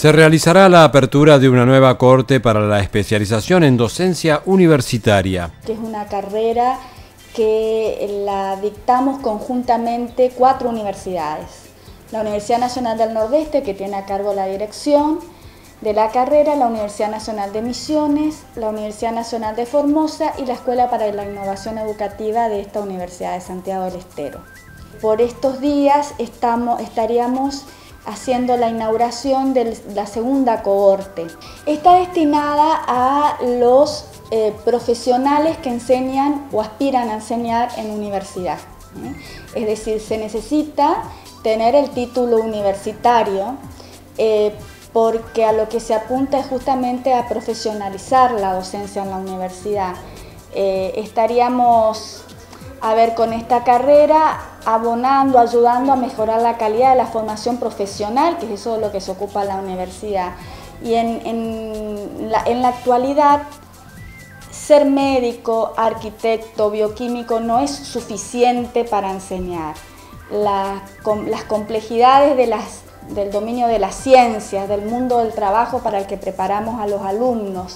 Se realizará la apertura de una nueva corte para la especialización en docencia universitaria. Que es una carrera que la dictamos conjuntamente 4 universidades. La Universidad Nacional del Nordeste, que tiene a cargo la dirección de la carrera, la Universidad Nacional de Misiones, la Universidad Nacional de Formosa y la Escuela para la Innovación Educativa de esta Universidad de Santiago del Estero. Por estos días estaríamos haciendo la inauguración de la segunda cohorte. Está destinada a los profesionales que enseñan o aspiran a enseñar en universidad. Es decir, se necesita tener el título universitario porque a lo que se apunta es justamente a profesionalizar la docencia en la universidad. Estaríamos con esta carrera abonando, ayudando a mejorar la calidad de la formación profesional, que es eso de lo que se ocupa la universidad. Y en la actualidad, ser médico, arquitecto, bioquímico no es suficiente para enseñar. Las complejidades del dominio de las ciencias, del mundo del trabajo para el que preparamos a los alumnos,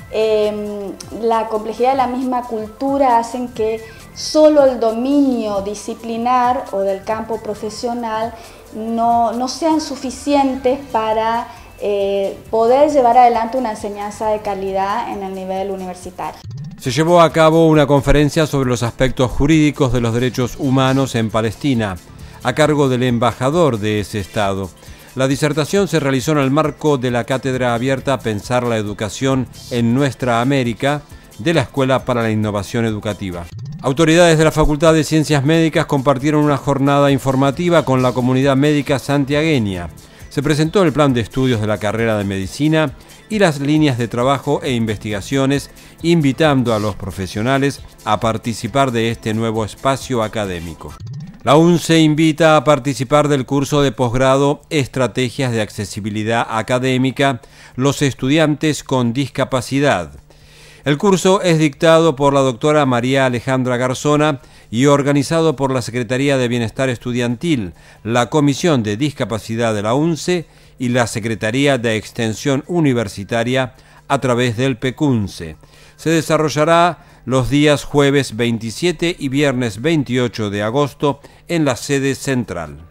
la complejidad de la misma cultura hacen que solo el dominio disciplinar o del campo profesional no sean suficientes para poder llevar adelante una enseñanza de calidad en el nivel universitario. Se llevó a cabo una conferencia sobre los aspectos jurídicos de los derechos humanos en Palestina, a cargo del embajador de ese estado. La disertación se realizó en el marco de la cátedra abierta Pensar la educación en nuestra América de la Escuela para la Innovación Educativa. Autoridades de la Facultad de Ciencias Médicas compartieron una jornada informativa con la comunidad médica santiagueña. Se presentó el plan de estudios de la carrera de medicina y las líneas de trabajo e investigaciones, invitando a los profesionales a participar de este nuevo espacio académico. La UNCE invita a participar del curso de posgrado Estrategias de Accesibilidad Académica, los estudiantes con discapacidad. El curso es dictado por la doctora María Alejandra Garzona y organizado por la Secretaría de Bienestar Estudiantil, la Comisión de Discapacidad de la UNCE y la Secretaría de Extensión Universitaria a través del PECUNCE. Se desarrollará los días jueves 27 y viernes 28 de agosto en la sede central.